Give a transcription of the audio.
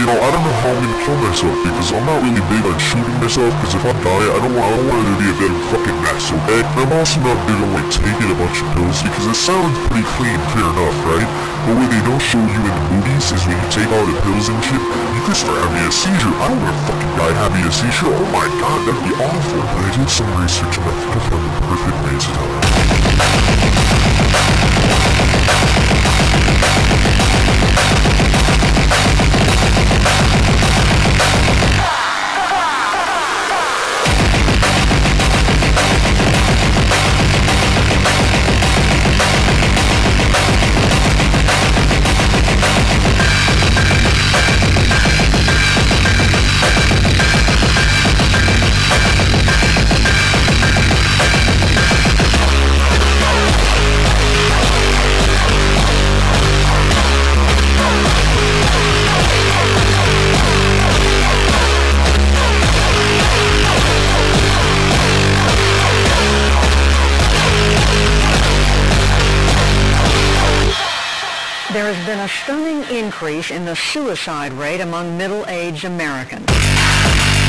know, I don't know how I'm gonna kill myself, because I'm not really big on shooting myself, because if I die, I don't want it to be a bit of a fucking mess, okay? And I'm also not big on, like, taking a bunch of pills, because it sounds pretty clean, fair enough, right? But what they don't show you in the movies is when you take all the pills and shit, you could start having a seizure. I don't want to fucking die having a seizure. Oh my god, that'd be awful. But I did some research and I think I found the perfect way to tell it. There has been a stunning increase in the suicide rate among middle-aged Americans.